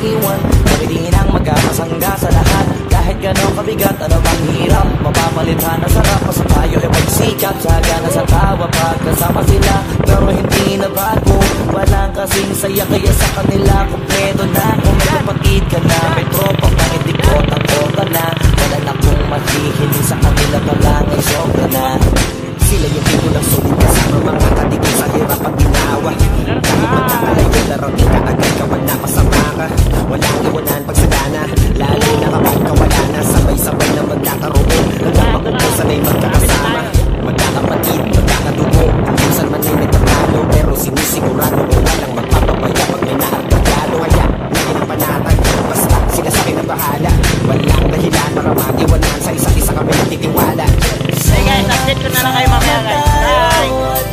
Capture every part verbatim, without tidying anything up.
iwan. Kami di nang magkakasangga sa lahat. Kahit gano'ng kabigat, ano bang hirap? Mapapalitan na sarap, masabayo e pagsikap. Sagana sa tawa pagkasama sila, pero hindi na bago. Walang kasing saya kaya sa kanila kumpleto na. Kung may kapatid ka na, may tropang nangitikot ang kota na. Wala na kong mahihiling sa kanila pa lang ay sobra na. Sila yung tipo ng sulit kasama mga katigil sa hirap ang ginawa. Kahit magkakalayo larong ikaagad ka, wala masama ka. Walang iwanan pagsagana, lalo na kapag kawala na. Sabay-sabay na magkakaroon, hanggang makupo sanay magkakasama. Magkakapatid, magkakadugo, minsan man ay nagkakalo, pero sinisigurado ko walang magpapabaya pag may naartagalo. Kaya ngayon ang panatag, basta sila sa akin ang bahala. Walang dahilan para mag-iwanan, sa isa-isa kami natitiwala. Hey guys, update ko na lang kayo mamaya guys. Bye!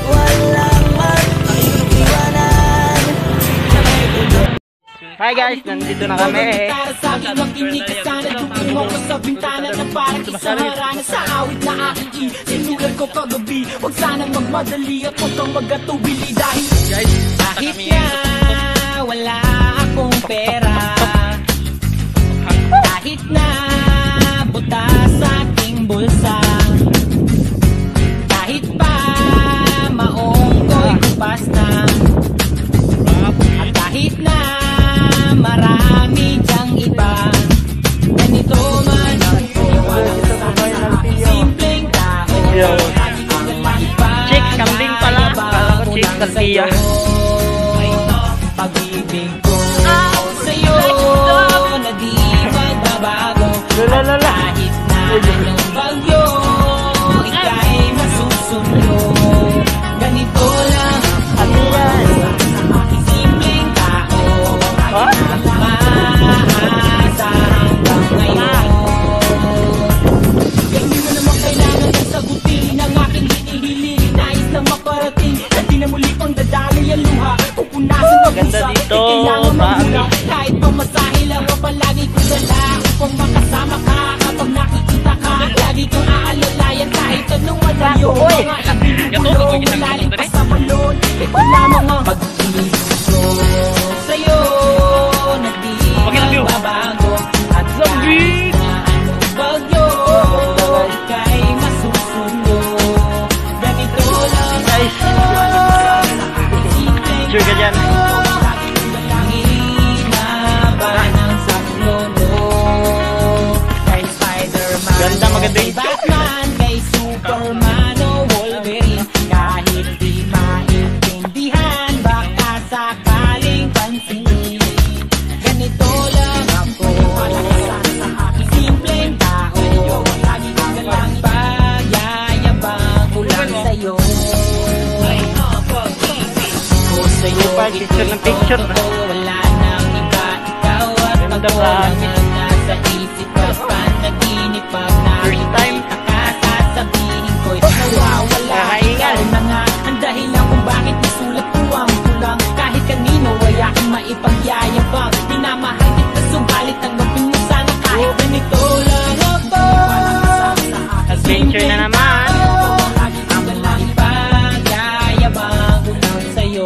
Hi guys, nandito na kami. Huwag sanang magmadali at huwag kang magatubili dahil kahit na wala akong pera, kahit na butas sa aking bulsa, kahit pa maong ko'y kupas na, at kahit na marami dyang iba, ganito man ako ang simpleng tao. Chick, kambing pala. Kala ko chick, kalpiya. Pag-ibig ko sa'yo na di magbabago. Kahit na anong bagyo, ika'y masusundo. Ganito lang ako sa aking simpleng tao. Maasa hanggang ngayon. Hindi mo naman kailangan ng sagutin ang aking hinihiling. Nais na maparating at di na muli pang dadali ang luha. Pupunasan na pusa, eh kailangan maghula. Kahit pamasahe lang o palagi ko dala upang makasama ka. Kapag nakikita ka, lagi kang aalalayan kahit anong malayo. Mga ibinubulong, malalim pa sa balon. Ito lamang ang pag-ibig ko sa'yo na di magbabago. At kahit na anong bagyo, ika'y masusundo. Ganito lang ako sa aking simpleng Sure ka dyan. Ganda, maganda kay Batman, kay Superman o Wolverine. Kahit di maintindihan, baka sakaling pansinin. Ganito lang ako sa aking simpleng tao. Lagi ko na lang pagyayabang ko lang sa'yo. Ko sa'yo, picture ng picture. wala nang iba, ikaw at ako lang ang nasa isip ko. Panaginip pag First time. nakakasasabihin ko'y nawawala. Ikaw na nga ang dahilan kung bakit nasulat ko ang kulang. Kahit kanino ay aking maipagyayabang. Minamahal kita subalit tanggapin mo sana kahit ganito lang ako. Adventure na naman. Lagi ko na lang ipagyayabang ko lang sa'yo.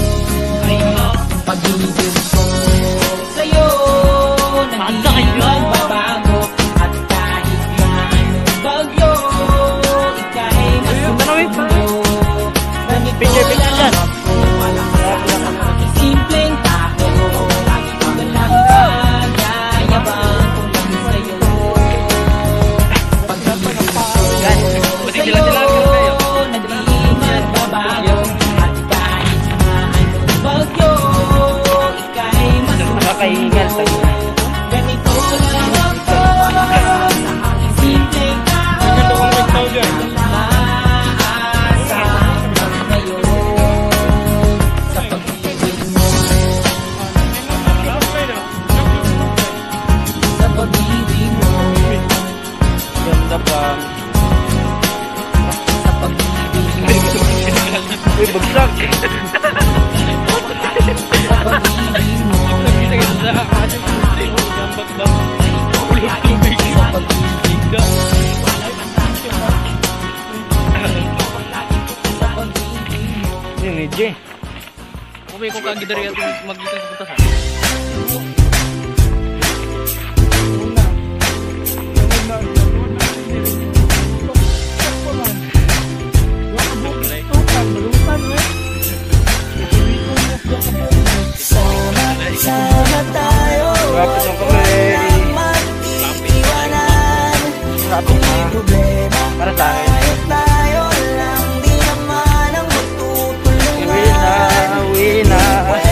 Pag-ibig ko sa'yo naging magbabago. At kahit na anong bagyo, ika'y masusundo. Ganito Picture, picture lang dyan. ako sa aking simpleng tao. Lagi ko na lang pagyayabang ko lang sa'yo. Pag-ibig ko sa'yo naging magbabago. At kahit na anong bagyo, ika'y Nakakahingal. masusundo. Ganito lang ako sa aking simpleng tao. Maasa hanggang ngayon sa pag-ibig mo. Sa pag-ibig mo. Ganda pa. Sa pag-ibig mo. Uy, bagsak. Sa pag-ibig mo. Ini J. Kung may kung kagidari at mag-itas-butas ha. Lapit ng kami. Lapit na. Para sa akin. Uwi na, uwi na.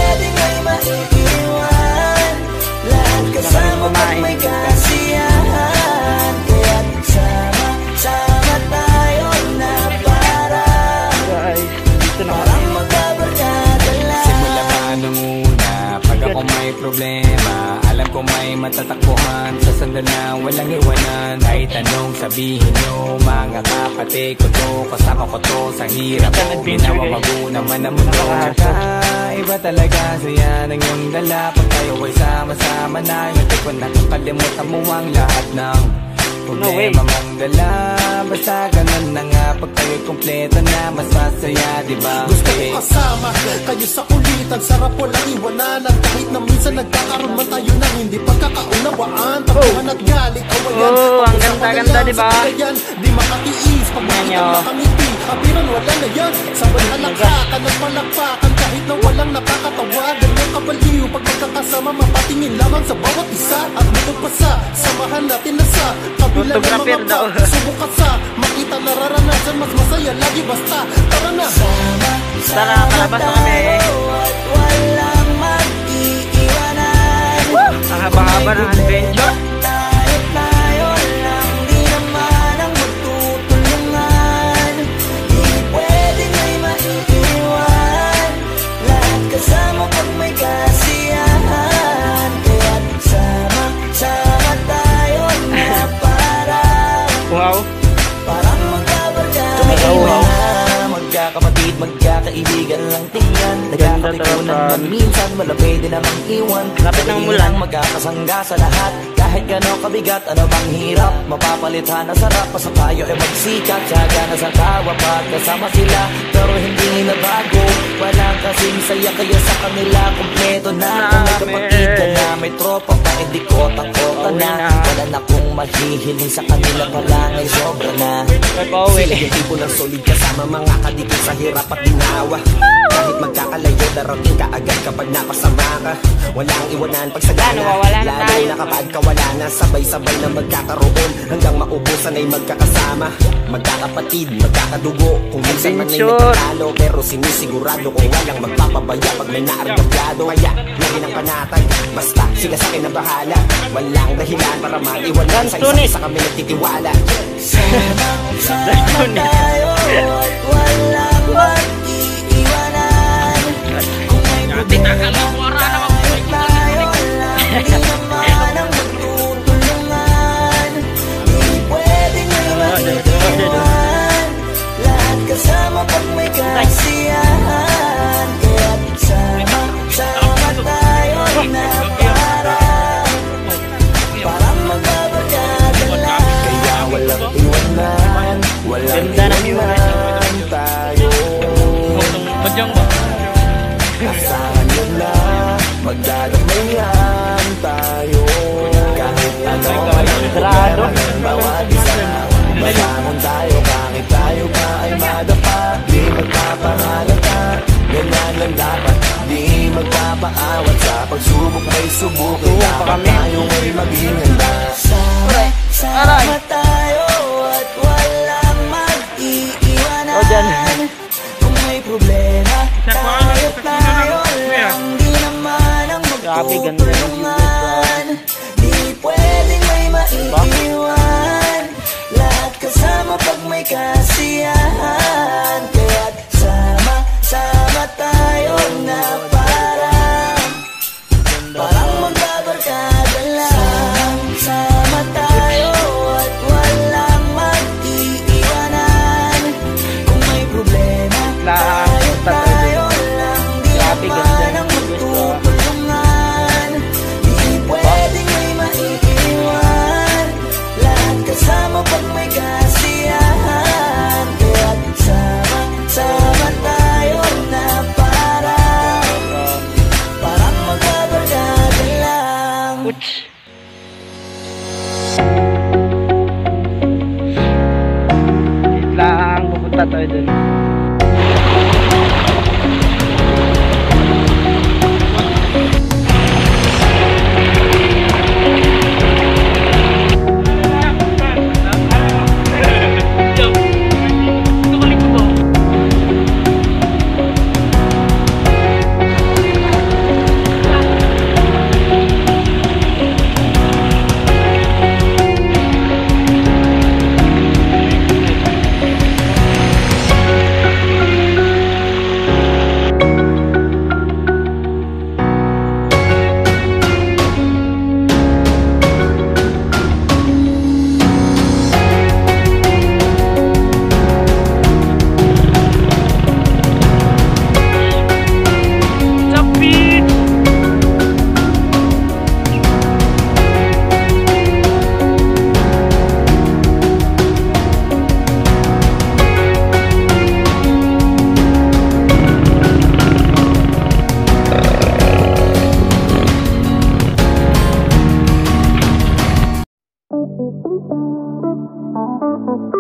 Naman kumain. Guys, dito na kami. Simula pa nung una, pag ako may problema, alam ko may matatakbuhan sa sandal na walang iwanan. Kahit anong sabihin nyo, mga kapatid ko to, kasama ko to sa hirap ko. Ginawa mago naman ang mundo. Iba talaga saya ng iyong dala. Pag tayo ay sama-sama na, hindi ko nakakalimutan mo ang lahat ng problema mang dala. Basta ganun na nga, pag tayo'y kompleto na, mas masaya, diba? Gusto ko kasama kayo sa kulitan, sarap walang iwanan. Kahit na minsan nagkakaroon man tayo ng hindi pagkakaunawaan, tapuhan at galit, awayan. Oh, ang ganda-ganda, diba? Di makatiis, pag makita makamiti, apiran wala na yan. Sabay halakakan at malakpakan, kahit na walang nakakatawa. Ganyan kabaliw, pag magkakasama, mapatingin lamang sa bawat isa. At bukod pa sa, samahan natin na sa kabila ng mga daw. subukan sa makita nararanasan, mas masaya lagi basta tara na. Tara, palabas na kami. Ang haba-haba ng adventure. Wow. Parang magkabarkada, magkakapatid, magkakaibigan lang tingnan. Nagkakapikunan man minsan, wala pwede namang iwan. Lapit ng umulan. Magkakasangga sa lahat, kahit gano'ng kabigat, ano bang hirap. Mapapalitan na sarap, basta tayo ay magsikap. Tiyaga na sa tawa, pagkasama sila, pero hindi na bago. Wala kasing saya, kaya sa kanila kompleto na. Kung may kapatid ka na, may tropa pa, hindi ko takota na. Wala na kong mahihiling sa kanila, pala ay sobra na. Sila yung tipo ng solid kasama, mga kadikit sa hirap at ginawa. Kahit magkakalayo, darating ka agad kapag napasama ka. Walang iwanan pag sagana, lalo na kapag kawala na. Sabay-sabay na magkakaroon, hanggang maubusan ay magkakasama. Magkakapatid, magkakadugo, kung minsan man ay nagkatalo, pero sinisigurado kung walang magpapabaya pag may naargabyado. Kaya, lagi ng panatag, basta sila sa akin na bahala. Walang dahilan para maiwanan, sa isa-isa kami nagtitiwala. Sama tayo at walang mag-iiwanan. Kung may problema, kahit tayo lang, di naman ang magtutulungan. Di pwedeng may maiiwan, lahat kasama pag may kasiyahan. Kaya't sama, sama tayo na parang Parang magbabarkada lang. Kaya walang iwanan, walang iwanan tayo. Asahan nyo na, magdadamayan tayo. Kahit ano ay problema ng bawat isa, mabangon tayo, kahit tayo pa ay madapa. Di magpapangalata, ganyan lang dapat. Di magpapaawat, sa pagsubok may subok. Dapat tayo ay maging handa. Sama, sama tayo at walang mag-iiwanan. Kung may problema, kahit tayo lang, di naman ang magtutulungan. Di pwedeng may maiiwan, lahat kasama pag may kasiyahan. Kaya't sama, sama tayo na parang Parang magbabarkada lang. Sama tayo at walang mag-iiwanan. Kung may problema, kahit tayo lang, di naman ang magtutulungan. Di pwedeng may maiiwan, lahat kasama pag may kasiyahan. Kaya't sama, sama tayo na parang Parang magbabarkada lang. Ouch. Wait lang, pupunta tayo dun. Thank you.